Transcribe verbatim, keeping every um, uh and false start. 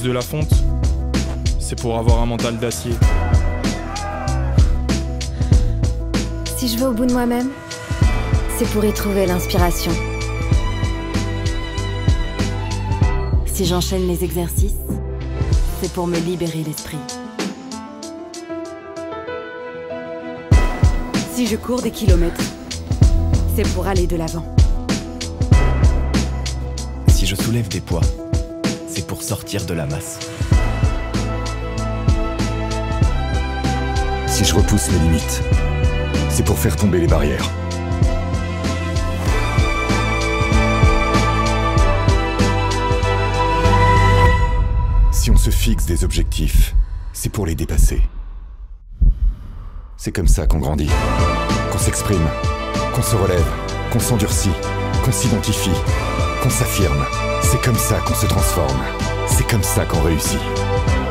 de la fonte, c'est pour avoir un mental d'acier. Si je vais au bout de moi-même, c'est pour y trouver l'inspiration. Si j'enchaîne les exercices, c'est pour me libérer l'esprit. Si je cours des kilomètres, c'est pour aller de l'avant. Si je soulève des poids, c'est pour sortir de la masse. Si je repousse mes limites, c'est pour faire tomber les barrières. Si on se fixe des objectifs, c'est pour les dépasser. C'est comme ça qu'on grandit, qu'on s'exprime, qu'on se relève, qu'on s'endurcit, qu'on s'identifie, qu'on s'affirme. C'est comme ça qu'on se transforme. C'est comme ça qu'on réussit.